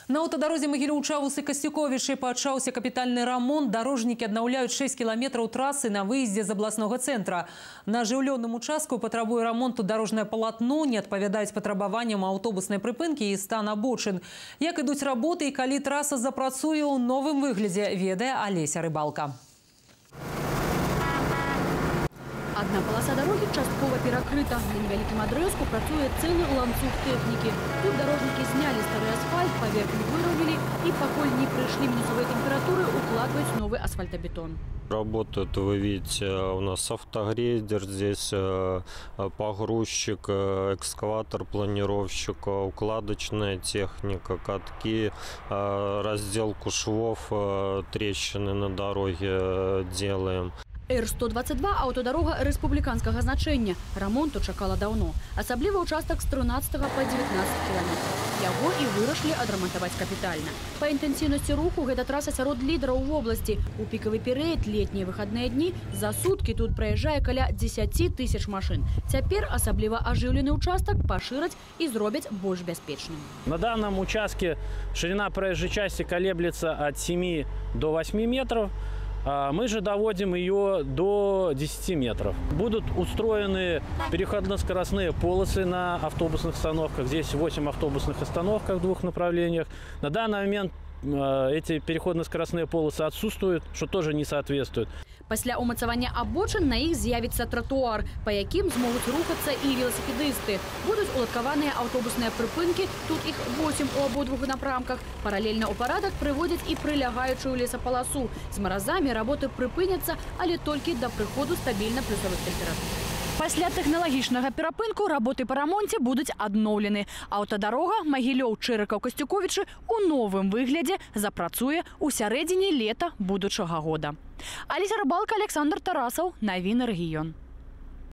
На аўтадарозе Магілёў-Чавусы-Касцюковічы пачаўся капітальны рамонт. Дарожнікі аднаўляюць 6 кіламетраў трасы на выездзе з абласнога цэнтра. На ажыўлённым участку патрабуе рамонту дарожнае палатно, не адпавядаюць патрабаванням аўтобуснай прыпынкі і стан абочин. Як ідуць работы і калі траса запрацуе ў новым выглядзе, ведае Алеся Рыбалка. Одна полоса дороги частково перекрыта. На невеликом отрезку працуе целый ланцуг техники. Тут дорожники сняли старый асфальт, поверхню выровняли и, поколь не пришли минусовые температуры, укладывают новый асфальтобетон. Работают, вы видите, у нас автогрейдер, здесь погрузчик, экскаватор, планировщик, укладочная техника, катки, разделку швов, трещины на дороге делаем. Р-122 – аўтодарога рэспубліканскага значэння. Рамонту чакала даўно. Асабліва ўчастак з 13 па 19 кіламетраў. Яго і вырашылі адрамантаваць капітальна. Па інтэнсіўнасці руху гэта траса сярод лідараў у вобласці. У пікавы перыяд, летнія выхадныя дні, за суткі тут праязджае каля 10 тысяч машын. Цяпер асабліва ажыўлены ўчастак пашыраць і зробяць больш бяспечным. На данном участке ширина проезжей части колеблется от 7 до 8 метров. Мы же доводим ее до 10 метров. Будут устроены переходно-скоростные полосы на автобусных остановках. Здесь 8 автобусных остановок в двух направлениях. На данный момент эти переходно-скоростные полосы отсутствуют, что тоже не соответствует. Пасля умацавання абочин на іх з'явіцца тротуар, па якім змогуць рухацца і велосипедисты. Будуць уладкаваныя аўтобусныя прыпынкі, тут іх 8 у абодвух напрамках. Паралельна ў парадак прыводзяць і прылягаючую лесапаласу. З маразамі работы прыпыняцца, але толькі да прыходу стабільна плюсовых тэмператур. Пасля тэхналагічнага перапынку работы па рамонце будуць адноўлены. Аўтадарога Магілёў-Чырыкаў-Касцюковічы ў новым выглядзе запрацуе ў сярэдзіне лета будучага года. Алеся Рыбалка, Александр Тарасаў. Навіны рэгіён.